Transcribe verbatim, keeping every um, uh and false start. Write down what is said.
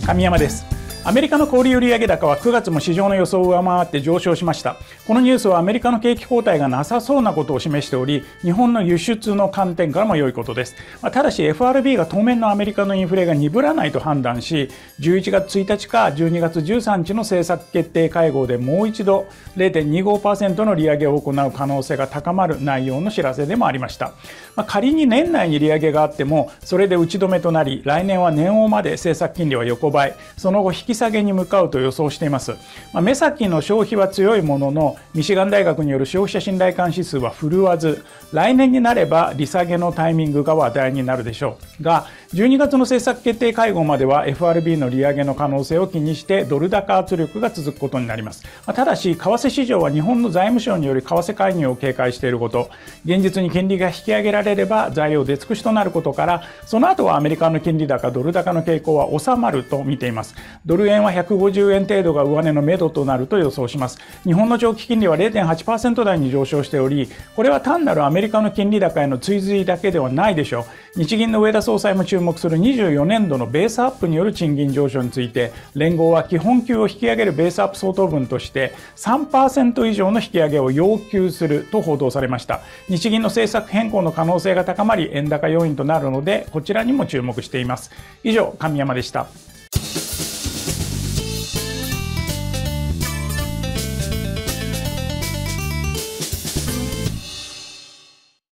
神山です。アメリカの小売売上高はくがつも市場の予想を上回って上昇しました。このニュースはアメリカの景気後退がなさそうなことを示しており、日本の輸出の観点からも良いことです。まあ、ただし エフアールビー が当面のアメリカのインフレが鈍らないと判断し、じゅういちがつついたちかじゅうにがつじゅうさんにちの政策決定会合でもう一度 ゼロてんにごパーセント の利上げを行う可能性が高まる内容の知らせでもありました。まあ、仮に年内に利上げがあっても、それで打ち止めとなり、来年は年末まで政策金利は横ばい、その後引き下げに向かうと予想しています。まあ、目先の消費は強いものの、ミシガン大学による消費者信頼感指数は振るわず、来年になれば利下げのタイミングが話題になるでしょうが、じゅうにがつの政策決定会合までは エフアールビー の利上げの可能性を気にしてドル高圧力が続くことになります。まあ、ただし為替市場は日本の財務省による為替介入を警戒していること、現実に金利が引き上げられれば材料出尽くしとなることから、その後はアメリカの金利高ドル高の傾向は収まると見ています。ドル円はひゃくごじゅうえん程度が上値の目処となると予想します。日本の長期金利は ゼロてんはちパーセント 台に上昇しており、これは単なるアメリカの金利高への追随だけではないでしょう。日銀の植田総裁も注目するにじゅうよねんどのベースアップによる賃金上昇について、連合は基本給を引き上げるベースアップ相当分として さんパーセント 以上の引き上げを要求すると報道されました。日銀の政策変更の可能性が高まり、円高要因となるので、こちらにも注目しています。以上、神山でした。